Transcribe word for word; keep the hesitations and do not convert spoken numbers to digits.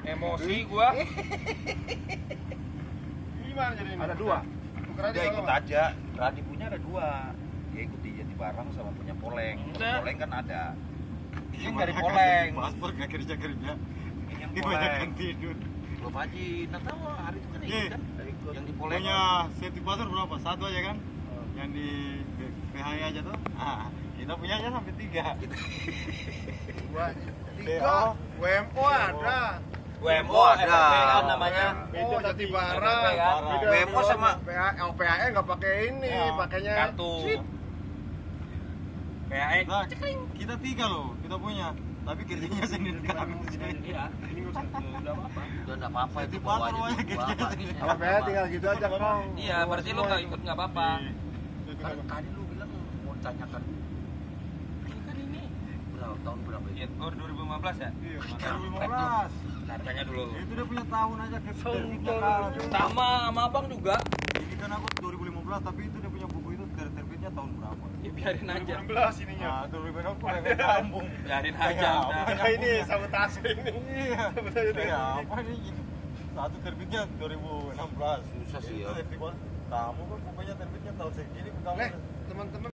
Emosi gua. Gimana jadi ini? Ada dua. Dia ikut aja. Radi punya ada dua. Dia ikut di Jati Barang sama punya Poleng. Udah. Poleng kan ada. Ini Gimana dari kagak Poleng. paspor gak kerja-kerja. Ini yang Dibanyakan Poleng. tidur. Belum aja. Nah tahu hari itu kan Iya. ikut kan. Yang di Poleng. Punya safety passport berapa? Satu aja kan? Yang di P H I aja tuh. Ah, kita punya aja sampai tiga. Dua, tiga. W M O ada. W M O ada kan namanya. W M O Jati F F P Barang. kan? Beda W M O sama P H L P H E nggak pakai ini, Ya. pakainya Kartu. chip. P H E. Nah, kita tiga loh, kita punya. Tapi kerjanya sendiri kami. Iya. Ini udah apa-apa. udah enggak apa-apa itu Safety bawa passport aja aja dulu kerja. apa. Kalau P H E tinggal gitu aja kong. Iya, berarti lu nggak ikut nggak apa-apa. Kan tadi lu bilang mau tanyakan Ini kan ini. berapa tahun berapa Ya, itu? oh, dua ribu lima belas ya? Iya, dua ribu lima belas. Harganya dulu. Itu udah punya tahun aja ke terbitnya kan. Sama sama Abang juga. Ini kan aku dua ribu lima belas tapi itu dia punya buku itu ter- terbitnya tahun berapa? Ya biarin aja. enam belas ininya. Nah, dua ribu enam belas aku udah kampung. Biarin aja udah. Nah, ini sabotase ini. Iya. Ya, apa ini? Satu terbitnya dua ribu enam belas. Susah sih ya. Itu safety passport. Kamu kan pokoknya terbitnya tahun segini kamu. Leh, teman-teman